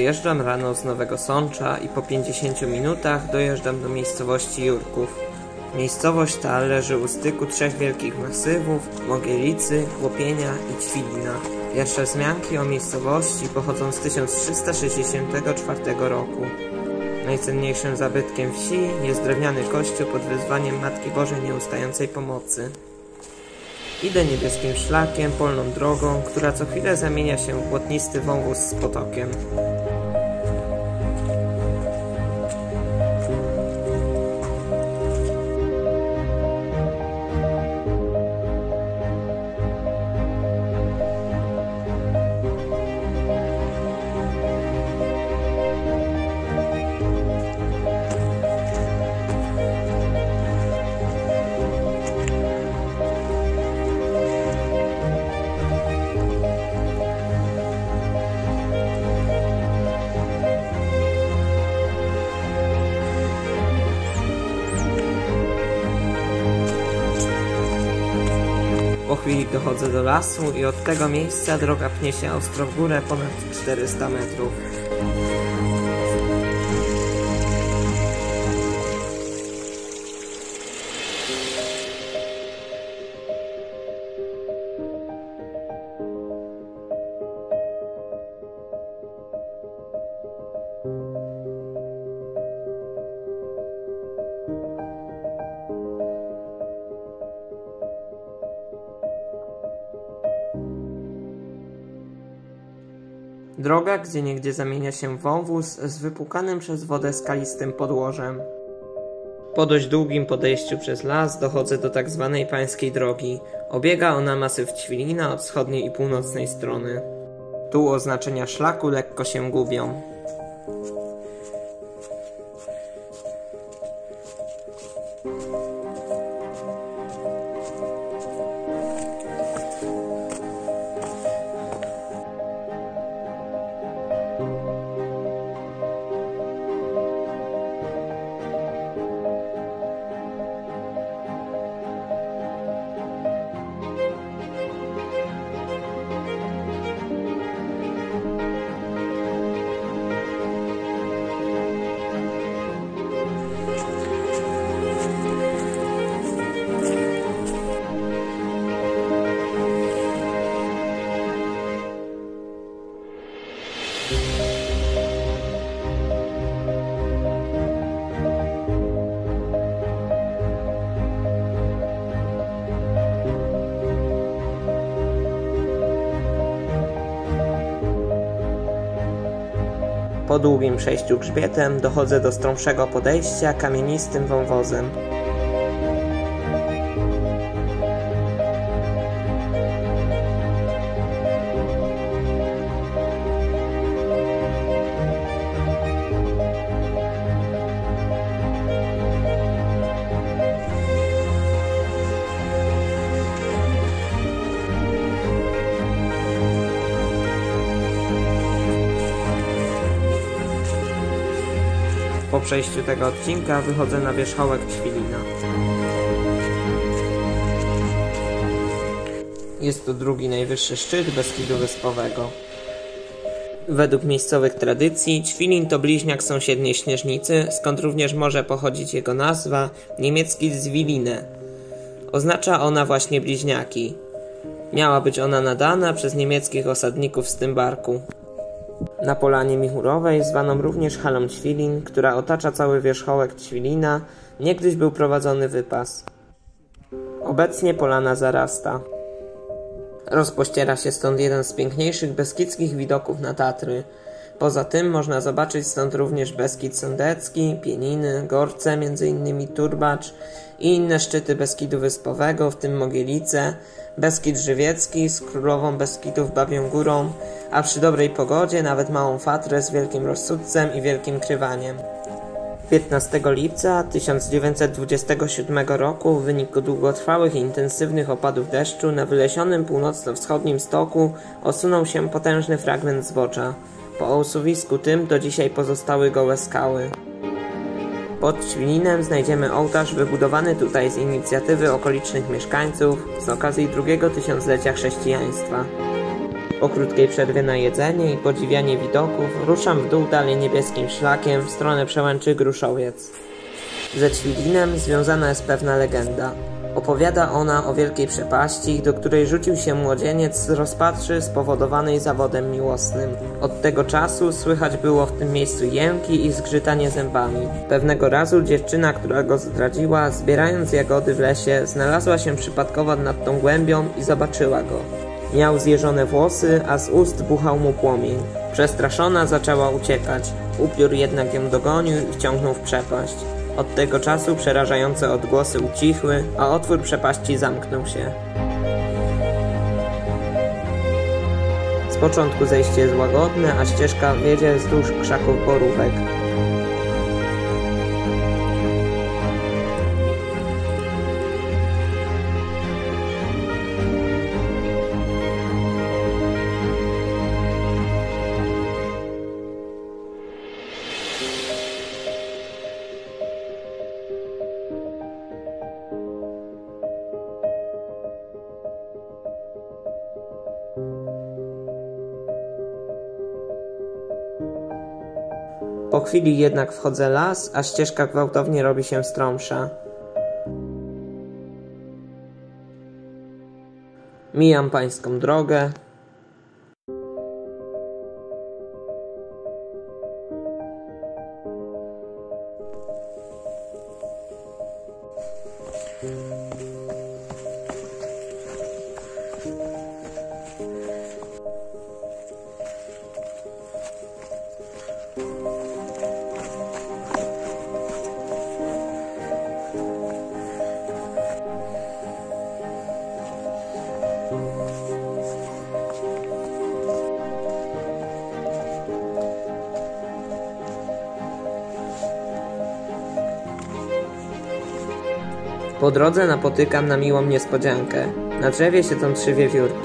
wyjeżdżam rano z Nowego Sącza i po 50 minutach dojeżdżam do miejscowości Jurków. Miejscowość ta leży u styku trzech wielkich masywów: Mogielicy, Łopienia i Ćwilina. Pierwsze wzmianki o miejscowości pochodzą z 1364 roku. Najcenniejszym zabytkiem wsi jest drewniany kościół pod wezwaniem Matki Bożej Nieustającej Pomocy. Idę niebieskim szlakiem, polną drogą, która co chwilę zamienia się w błotnisty wąwóz z potokiem. Po chwili dochodzę do lasu i od tego miejsca droga pnie się ostro w górę ponad 400 metrów. Droga gdzieniegdzie zamienia się w wąwóz z wypłukanym przez wodę skalistym podłożem. Po dość długim podejściu przez las dochodzę do tak zwanej Pańskiej Drogi. Obiega ona masyw Ćwilina od wschodniej i północnej strony. Tu oznaczenia szlaku lekko się gubią. Po długim przejściu grzbietem dochodzę do stromszego podejścia kamienistym wąwozem. Po przejściu tego odcinka wychodzę na wierzchołek Ćwilina. Jest to drugi najwyższy szczyt Beskidu Wyspowego. Według miejscowych tradycji Ćwilin to bliźniak sąsiedniej Śnieżnicy, skąd również może pochodzić jego nazwa, niemiecki Zwilinę. Oznacza ona właśnie bliźniaki. Miała być ona nadana przez niemieckich osadników z Tymbarku. Na polanie Michurowej, zwaną również halą Ćwilin, która otacza cały wierzchołek Ćwilina, niegdyś był prowadzony wypas. Obecnie polana zarasta. Rozpościera się stąd jeden z piękniejszych beskidzkich widoków na Tatry. Poza tym można zobaczyć stąd również Beskid Sądecki, Pieniny, Gorce, m.in. Turbacz i inne szczyty Beskidu Wyspowego, w tym Mogielice, Beskid Żywiecki z królową Beskidów Babią Górą, a przy dobrej pogodzie nawet Małą Fatrę z Wielkim Rossudcem i Wielkim Krywaniem. 15 lipca 1927 roku w wyniku długotrwałych i intensywnych opadów deszczu na wylesionym północno-wschodnim stoku osunął się potężny fragment zbocza. Po osuwisku tym do dzisiaj pozostały gołe skały. Pod Ćwilinem znajdziemy ołtarz wybudowany tutaj z inicjatywy okolicznych mieszkańców z okazji drugiego tysiąclecia chrześcijaństwa. Po krótkiej przerwie na jedzenie i podziwianie widoków ruszam w dół dalej niebieskim szlakiem w stronę przełęczy Gruszowiec. Ze Ćwilinem związana jest pewna legenda. Opowiada ona o wielkiej przepaści, do której rzucił się młodzieniec z rozpaczy spowodowanej zawodem miłosnym. Od tego czasu słychać było w tym miejscu jęki i zgrzytanie zębami. Pewnego razu dziewczyna, która go zdradziła, zbierając jagody w lesie, znalazła się przypadkowo nad tą głębią i zobaczyła go. Miał zjeżone włosy, a z ust buchał mu płomień. Przestraszona zaczęła uciekać. Upiór jednak ją dogonił i wciągnął w przepaść. Od tego czasu przerażające odgłosy ucichły, a otwór przepaści zamknął się. Z początku zejście jest łagodne, a ścieżka wiedzie wzdłuż krzaków borówek. Po chwili jednak wchodzę las, a ścieżka gwałtownie robi się stromsza. Mijam pańską drogę. Po drodze napotykam na miłą niespodziankę. Na drzewie siedzą 3 wiewiórki.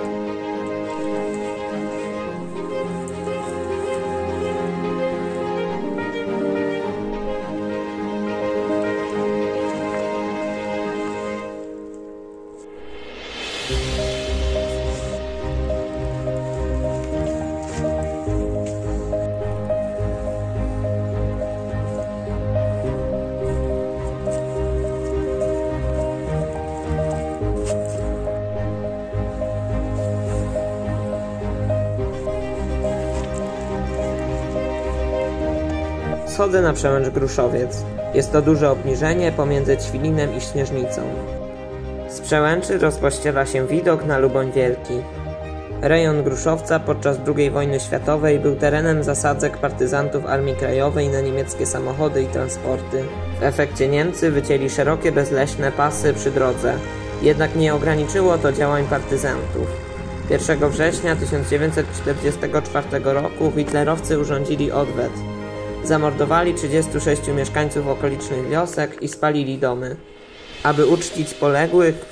Schodzę na przełęcz Gruszowiec. Jest to duże obniżenie pomiędzy Ćwilinem i Śnieżnicą. Z przełęczy rozpościera się widok na Luboń Wielki. Rejon Gruszowca podczas II wojny światowej był terenem zasadzek partyzantów Armii Krajowej na niemieckie samochody i transporty. W efekcie Niemcy wycięli szerokie bezleśne pasy przy drodze. Jednak nie ograniczyło to działań partyzantów. 1 września 1944 roku hitlerowcy urządzili odwet. Zamordowali 36 mieszkańców okolicznych wiosek i spalili domy. Aby uczcić poległych, w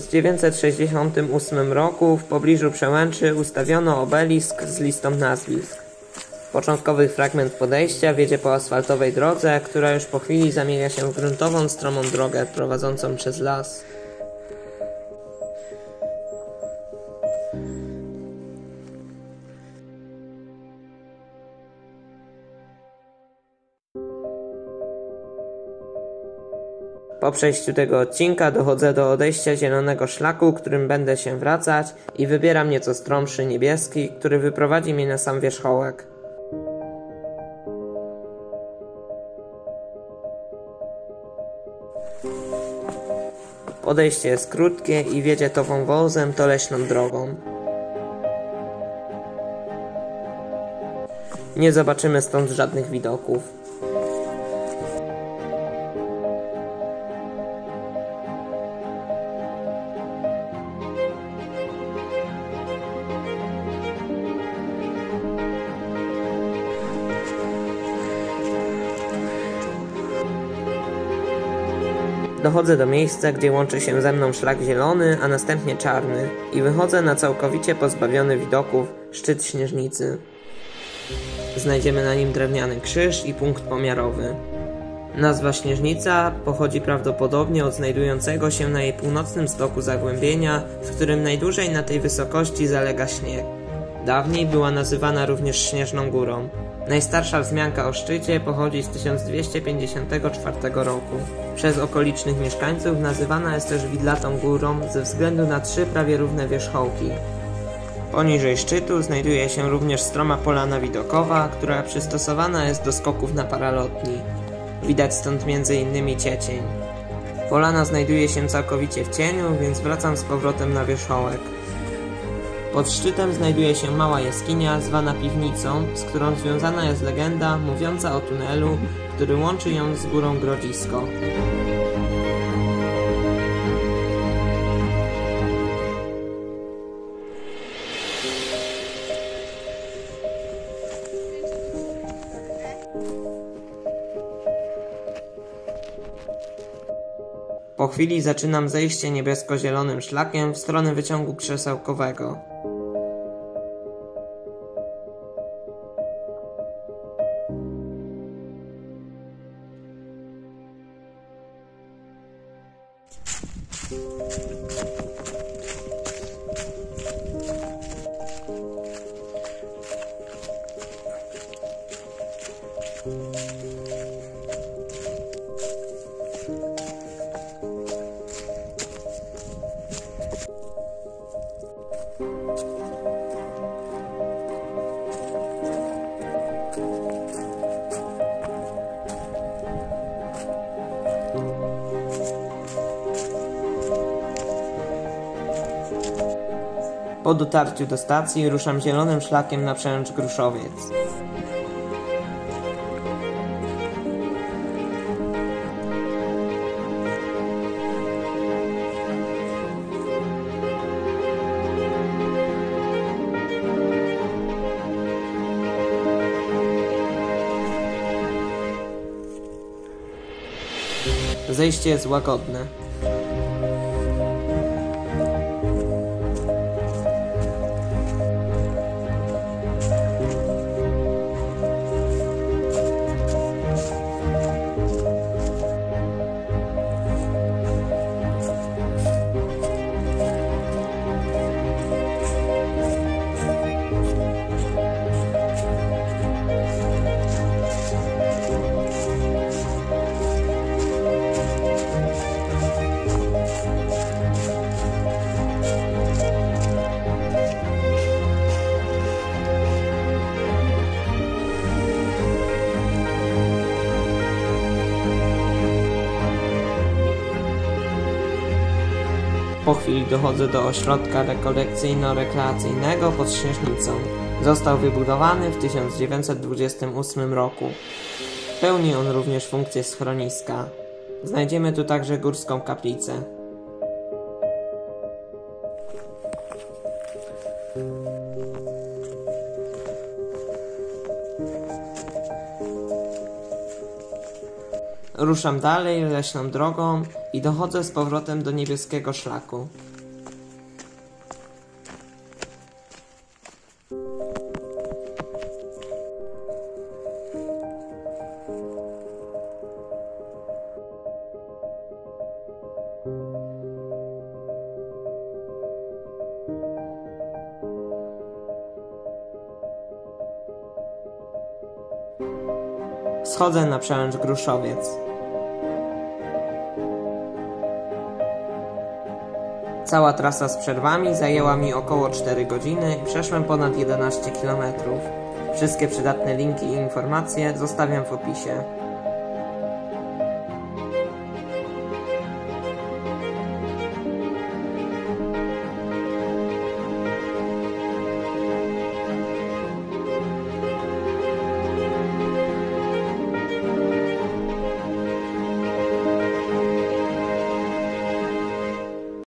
1968 roku w pobliżu przełęczy ustawiono obelisk z listą nazwisk. Początkowy fragment podejścia wiedzie po asfaltowej drodze, która już po chwili zamienia się w gruntową, stromą drogę prowadzącą przez las. Po przejściu tego odcinka dochodzę do odejścia zielonego szlaku, którym będę się wracać i wybieram nieco stromszy niebieski, który wyprowadzi mnie na sam wierzchołek. Podejście jest krótkie i wiedzie to wąwozem, to leśną drogą. Nie zobaczymy stąd żadnych widoków. Dochodzę do miejsca, gdzie łączy się ze mną szlak zielony, a następnie czarny i wychodzę na całkowicie pozbawiony widoków szczyt Śnieżnicy. Znajdziemy na nim drewniany krzyż i punkt pomiarowy. Nazwa Śnieżnica pochodzi prawdopodobnie od znajdującego się na jej północnym stoku zagłębienia, w którym najdłużej na tej wysokości zalega śnieg. Dawniej była nazywana również Śnieżną Górą. Najstarsza wzmianka o szczycie pochodzi z 1254 roku. Przez okolicznych mieszkańców nazywana jest też Widlatą Górą ze względu na 3 prawie równe wierzchołki. Poniżej szczytu znajduje się również stroma polana widokowa, która przystosowana jest do skoków na paralotni. Widać stąd m.in. Ciecień. Polana znajduje się całkowicie w cieniu, więc wracam z powrotem na wierzchołek. Pod szczytem znajduje się mała jaskinia zwana Piwnicą, z którą związana jest legenda mówiąca o tunelu, który łączy ją z górą Grodzisko. Po chwili zaczynam zejście niebiesko-zielonym szlakiem w stronę wyciągu krzesełkowego. Po dotarciu do stacji ruszam zielonym szlakiem na przełęcz Gruszowiec. Zejście jest łagodne. Po chwili dochodzę do ośrodka rekolekcyjno-rekreacyjnego pod Śnieżnicą. Został wybudowany w 1928 roku. Pełni on również funkcję schroniska. Znajdziemy tu także górską kaplicę. Ruszam dalej leśną drogą i dochodzę z powrotem do niebieskiego szlaku. Schodzę na przełęcz Gruszowiec. Cała trasa z przerwami zajęła mi około 4 godziny i przeszłem ponad 11 km. Wszystkie przydatne linki i informacje zostawiam w opisie.